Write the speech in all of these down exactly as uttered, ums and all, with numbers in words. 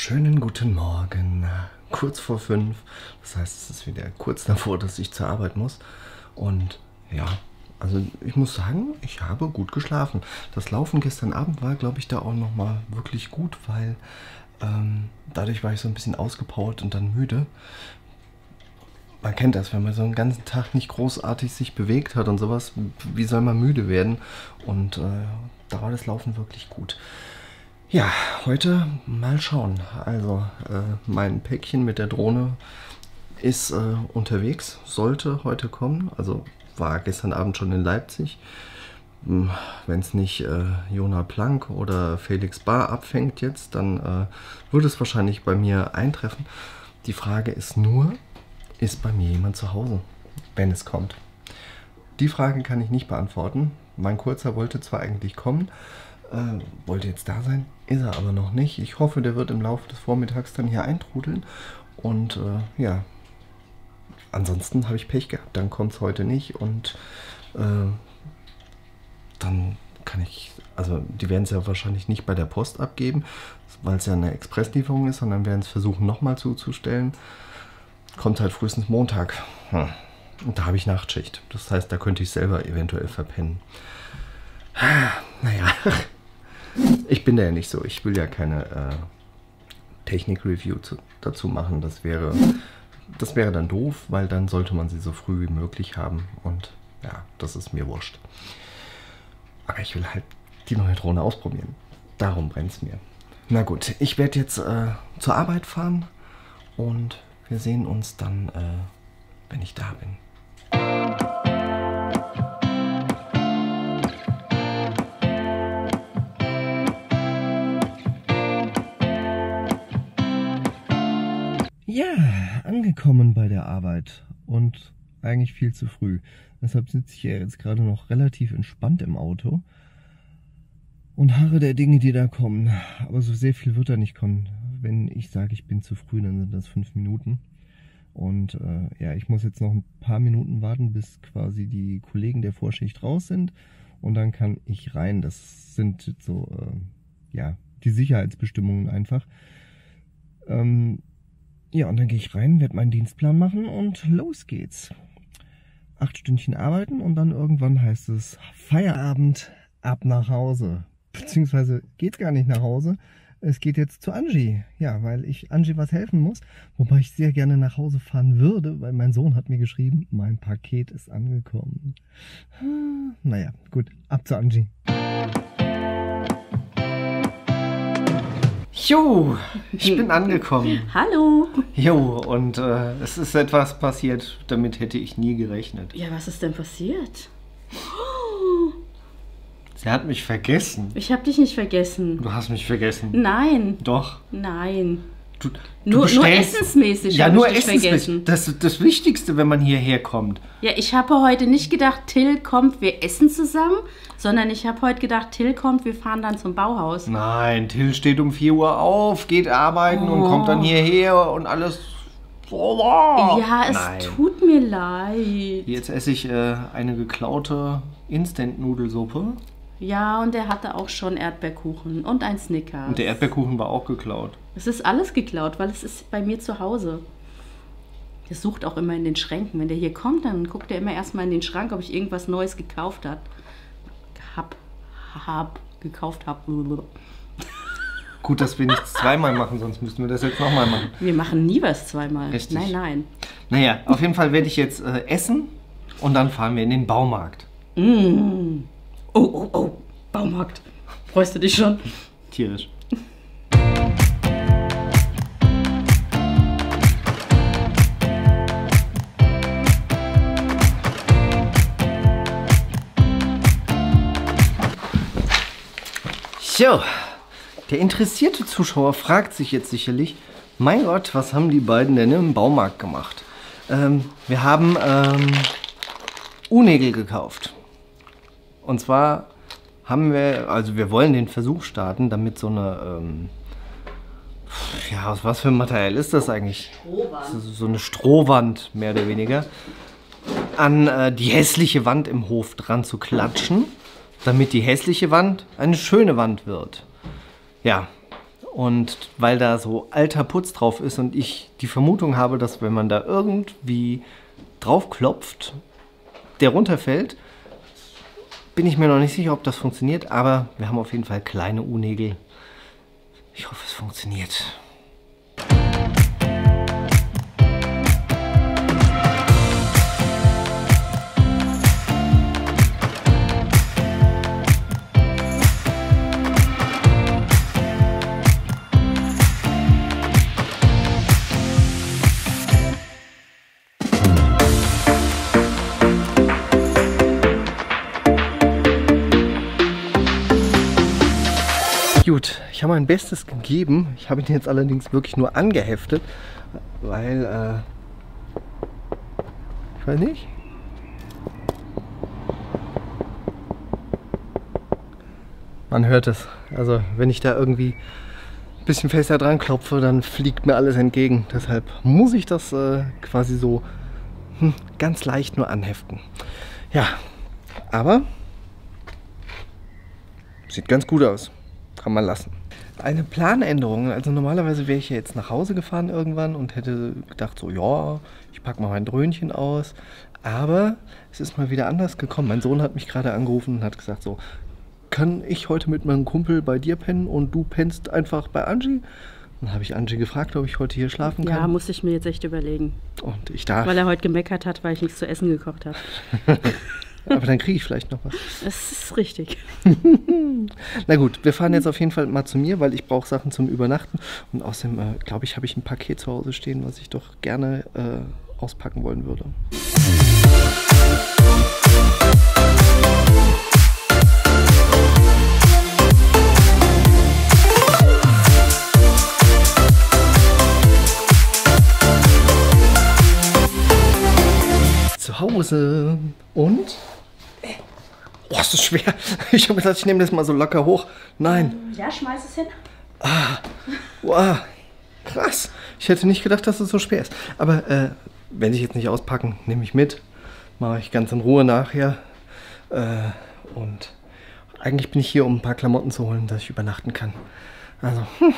Schönen guten Morgen, kurz vor fünf, das heißt, es ist wieder kurz davor, dass ich zur Arbeit muss. Und ja, also ich muss sagen, ich habe gut geschlafen. Das Laufen gestern Abend war, glaube ich, da auch nochmal wirklich gut, weil ähm, dadurch war ich so ein bisschen ausgepowert und dann müde. Man kennt das, wenn man so einen ganzen Tag nicht großartig sich bewegt hat und sowas, wie soll man müde werden? Und äh, da war das Laufen wirklich gut. Ja, heute mal schauen. Also äh, mein Päckchen mit der Drohne ist äh, unterwegs, sollte heute kommen. Also war gestern Abend schon in Leipzig. Wenn es nicht äh, Jona Plank oder Felix Bar abfängt jetzt, dann äh, würde es wahrscheinlich bei mir eintreffen. Die Frage ist nur, ist bei mir jemand zu Hause, wenn es kommt? Die Frage kann ich nicht beantworten. Mein Kurzer wollte zwar eigentlich kommen, äh, wollte jetzt da sein, ist er aber noch nicht. Ich hoffe, der wird im Laufe des Vormittags dann hier eintrudeln. Und äh, ja, ansonsten habe ich Pech gehabt, dann kommt es heute nicht. Und äh, dann kann ich, also die werden es ja wahrscheinlich nicht bei der Post abgeben, weil es ja eine Expresslieferung ist, sondern werden es versuchen nochmal zuzustellen. Kommt halt frühestens Montag. Hm. Und da habe ich Nachtschicht. Das heißt, da könnte ich selber eventuell verpennen. Naja, ich bin da ja nicht so. Ich will ja keine äh, Technik-Review zu, dazu machen. Das wäre, das wäre dann doof, weil dann sollte man sie so früh wie möglich haben. Und ja, das ist mir wurscht. Aber ich will halt die neue Drohne ausprobieren. Darum brennt es mir. Na gut, ich werde jetzt äh, zur Arbeit fahren und wir sehen uns dann, äh, wenn ich da bin. Ja, angekommen bei der Arbeit und eigentlich viel zu früh. Deshalb sitze ich ja jetzt gerade noch relativ entspannt im Auto und harre der Dinge, die da kommen. Aber so sehr viel wird da nicht kommen. Wenn ich sage, ich bin zu früh, dann sind das fünf Minuten. Und äh, ja, ich muss jetzt noch ein paar Minuten warten, bis quasi die Kollegen der Vorschicht raus sind. Und dann kann ich rein. Das sind so, äh, ja, die Sicherheitsbestimmungen einfach. Ähm, ja, und dann gehe ich rein, werde meinen Dienstplan machen und los geht's. Acht Stündchen arbeiten und dann irgendwann heißt es Feierabend, ab nach Hause. Beziehungsweise geht's gar nicht nach Hause. Es geht jetzt zu Angie. Ja, weil ich Angie was helfen muss. Wobei ich sehr gerne nach Hause fahren würde, weil mein Sohn hat mir geschrieben, mein Paket ist angekommen. Naja, gut, ab zu Angie. Jo, ich bin angekommen. Hallo. Jo, und äh, es ist etwas passiert, damit hätte ich nie gerechnet. Ja, was ist denn passiert? Sie hat mich vergessen. Ich habe dich nicht vergessen. Du hast mich vergessen. Nein. Doch. Nein. Du, du nur, nur essensmäßig ja, habe nur ich dich essensmäßig. vergessen. Das ist das Wichtigste, wenn man hierher kommt. Ja, ich habe heute nicht gedacht, Till kommt, wir essen zusammen, sondern ich habe heute gedacht, Till kommt, wir fahren dann zum Bauhaus. Nein, Till steht um vier Uhr auf, geht arbeiten oh. und kommt dann hierher und alles. Oh. Ja, es Nein. tut mir leid. Jetzt esse ich äh, eine geklaute Instant-Nudelsuppe. Ja, und er hatte auch schon Erdbeerkuchen und ein Snickers. Und der Erdbeerkuchen war auch geklaut. Es ist alles geklaut, weil es ist bei mir zu Hause. Der sucht auch immer in den Schränken. Wenn der hier kommt, dann guckt er immer erstmal in den Schrank, ob ich irgendwas Neues gekauft hat. Hab, hab, gekauft hab. Gut, dass wir nichts zweimal machen, sonst müssten wir das jetzt nochmal machen. Wir machen nie was zweimal. Richtig. Nein, nein. Naja, auf jeden Fall werde ich jetzt äh, essen und dann fahren wir in den Baumarkt. Mm. Oh, oh, oh, Baumarkt. Freust du dich schon? Tierisch. So, der interessierte Zuschauer fragt sich jetzt sicherlich, mein Gott, was haben die beiden denn im Baumarkt gemacht? Ähm, wir haben ähm, U-Nägel gekauft. Und zwar haben wir, also wir wollen den Versuch starten, damit so eine, ähm, ja, aus was für ein Material ist das eigentlich? Strohwand. So, so eine Strohwand, mehr oder weniger, an äh, die hässliche Wand im Hof dran zu klatschen, damit die hässliche Wand eine schöne Wand wird. Ja, Und weil da so alter Putz drauf ist und ich die Vermutung habe, dass wenn man da irgendwie drauf klopft, der runterfällt, bin ich mir noch nicht sicher, ob das funktioniert, aber wir haben auf jeden Fall kleine U-Nägel. Ich hoffe, es funktioniert. Gut, ich habe mein Bestes gegeben. Ich habe ihn jetzt allerdings wirklich nur angeheftet, weil, äh, ich weiß nicht. Man hört es. Also wenn ich da irgendwie ein bisschen fester dran klopfe, dann fliegt mir alles entgegen. Deshalb muss ich das äh, quasi so hm, ganz leicht nur anheften. Ja, aber sieht ganz gut aus. Kann man lassen. Eine Planänderung, also normalerweise wäre ich ja jetzt nach Hause gefahren irgendwann und hätte gedacht so, ja, ich packe mal mein Dröhnchen aus, aber es ist mal wieder anders gekommen. Mein Sohn hat mich gerade angerufen und hat gesagt so, kann ich heute mit meinem Kumpel bei dir pennen und du pennst einfach bei Angie? Dann habe ich Angie gefragt, ob ich heute hier schlafen kann. Ja, musste ich mir jetzt echt überlegen. Und ich darf. Weil er heute gemeckert hat, weil ich nichts zu essen gekocht habe. Aber dann kriege ich vielleicht noch was. Das ist richtig. Na gut, wir fahren jetzt auf jeden Fall mal zu mir, weil ich brauche Sachen zum Übernachten. Und außerdem, äh, glaube ich, habe ich ein Paket zu Hause stehen, was ich doch gerne äh, auspacken wollen würde. Zu Hause. Und? Boah, ist das schwer. Ich habe gedacht, ich nehme das mal so locker hoch. Nein. Ja, schmeiß es hin. Ah, wow, krass. Ich hätte nicht gedacht, dass es so schwer ist. Aber äh, wenn ich jetzt nicht auspacken, nehme ich mit. Mache ich ganz in Ruhe nachher. Äh, und eigentlich bin ich hier, um ein paar Klamotten zu holen, dass ich übernachten kann. Also, hm.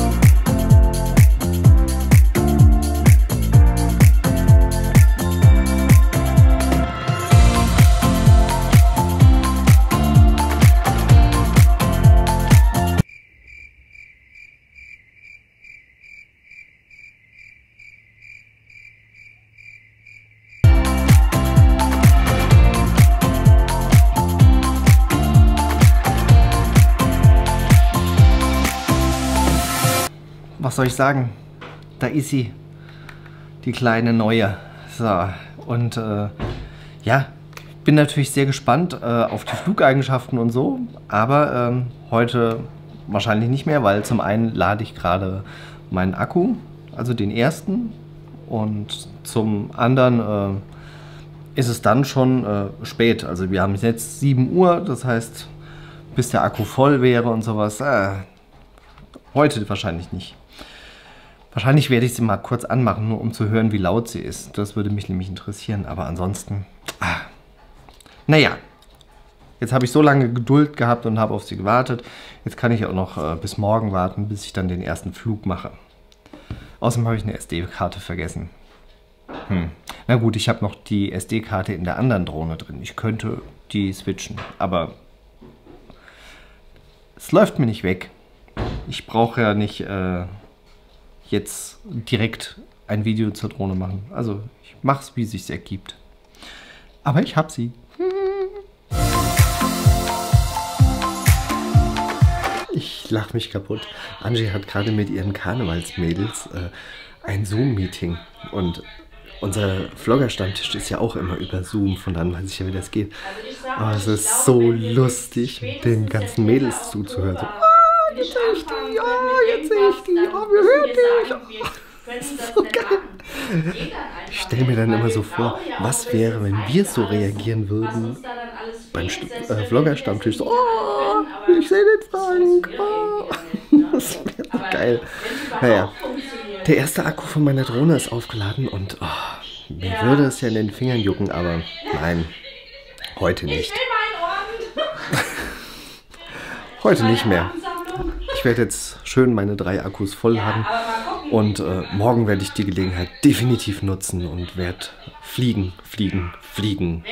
Was soll ich sagen? Da ist sie, die kleine Neue. So, und äh, ja, bin natürlich sehr gespannt äh, auf die Flugeigenschaften und so, aber ähm, heute wahrscheinlich nicht mehr, weil zum einen lade ich gerade meinen Akku, also den ersten, und zum anderen äh, ist es dann schon äh, spät. Also wir haben jetzt sieben Uhr, das heißt, bis der Akku voll wäre und sowas, äh, heute wahrscheinlich nicht. Wahrscheinlich werde ich sie mal kurz anmachen, nur um zu hören, wie laut sie ist. Das würde mich nämlich interessieren, aber ansonsten... Ah, naja, jetzt habe ich so lange Geduld gehabt und habe auf sie gewartet. Jetzt kann ich auch noch äh, bis morgen warten, bis ich dann den ersten Flug mache. Außerdem habe ich eine S D-Karte vergessen. Hm. Na gut, ich habe noch die S D-Karte in der anderen Drohne drin. Ich könnte die switchen, aber es läuft mir nicht weg. Ich brauche ja nicht... Äh, jetzt direkt ein Video zur Drohne machen. Also ich mache es, wie es sich ergibt. Aber ich habe sie. Ich lache mich kaputt. Angie hat gerade mit ihren Karnevalsmädels äh, ein Zoom-Meeting. Und unser Vlogger-Stammtisch ist ja auch immer über Zoom. Von dann weiß ich ja, wie das geht. Aber es ist so lustig, den ganzen Mädels zuzuhören. So, jetzt sehe ich die, ja, jetzt sehe ich die, ja, wir hören dich. Das ist so geil. Ich stelle mir dann immer so vor, was wäre, wenn wir so reagieren würden beim äh, Vlogger-Stammtisch. So, oh, ich sehe den Frank. Oh. Das wäre so geil. Naja, der erste Akku von meiner Drohne ist aufgeladen und oh, mir würde es ja in den Fingern jucken, aber nein, heute nicht. Heute nicht mehr. Ich Ich werde jetzt schön meine drei Akkus vollladen. Ja, aber mal gucken. Und äh, morgen werde ich die Gelegenheit definitiv nutzen und werde fliegen, fliegen, fliegen.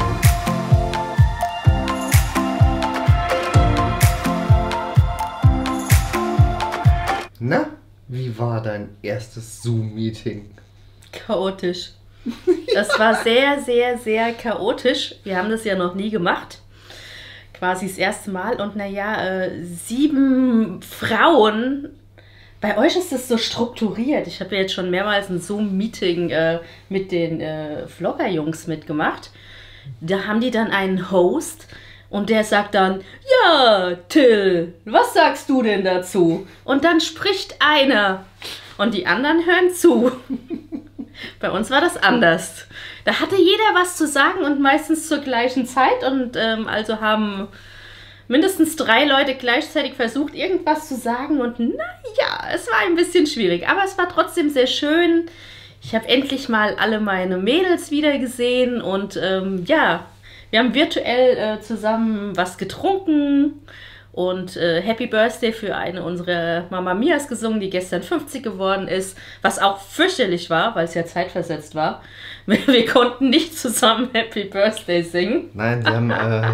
Na, wie war dein erstes Zoom-Meeting? Chaotisch. Das war sehr, sehr, sehr chaotisch. Wir haben das ja noch nie gemacht. Quasi das erste Mal. Und naja, äh, sieben Frauen. Bei euch ist das so strukturiert. Ich habe ja jetzt schon mehrmals ein Zoom-Meeting äh, mit den äh, Vlogger-Jungs mitgemacht. Da haben die dann einen Host. Und der sagt dann, ja, Till, was sagst du denn dazu? Und dann spricht einer und die anderen hören zu. Bei uns war das anders. Da hatte jeder was zu sagen und meistens zur gleichen Zeit. Und ähm, also haben mindestens drei Leute gleichzeitig versucht, irgendwas zu sagen. Und naja, es war ein bisschen schwierig. Aber es war trotzdem sehr schön. Ich habe endlich mal alle meine Mädels wieder gesehen. Und ähm, ja... Wir haben virtuell äh, zusammen was getrunken und äh, Happy Birthday für eine unserer Mama Mias gesungen, die gestern fünfzig geworden ist, was auch fürchterlich war, weil es ja zeitversetzt war. Wir, wir konnten nicht zusammen Happy Birthday singen. Nein, sie haben äh,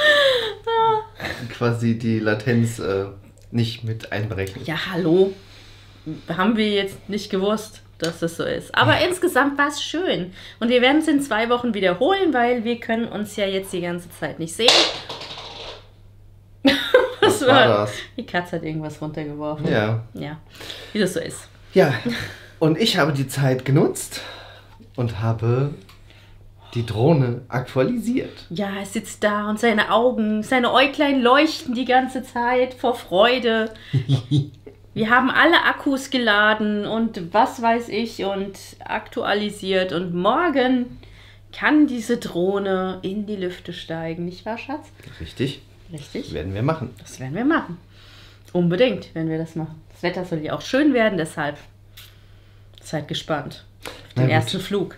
quasi die Latenz äh, nicht mit einberechnet. Ja, hallo. Haben wir jetzt nicht gewusst, dass das so ist. Aber ja. Insgesamt war es schön. Und wir werden es in zwei Wochen wiederholen, weil wir können uns ja jetzt die ganze Zeit nicht sehen. Was war das? Die Katze hat irgendwas runtergeworfen. Ja. Ja, wie das so ist. Ja, und ich habe die Zeit genutzt und habe die Drohne aktualisiert. Ja, er sitzt da und seine Augen, seine Äuglein leuchten die ganze Zeit vor Freude. Wir haben alle Akkus geladen und was weiß ich und aktualisiert. Und morgen kann diese Drohne in die Lüfte steigen. Nicht wahr, Schatz? Richtig. Richtig. Das werden wir machen. Das werden wir machen. Unbedingt werden wir das machen. Das Wetter soll ja auch schön werden, deshalb seid gespannt auf den ersten Flug.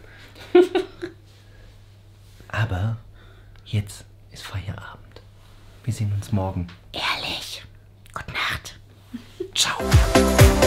Aber jetzt ist Feierabend. Wir sehen uns morgen. Ehrlich. Gute Nacht. Ciao.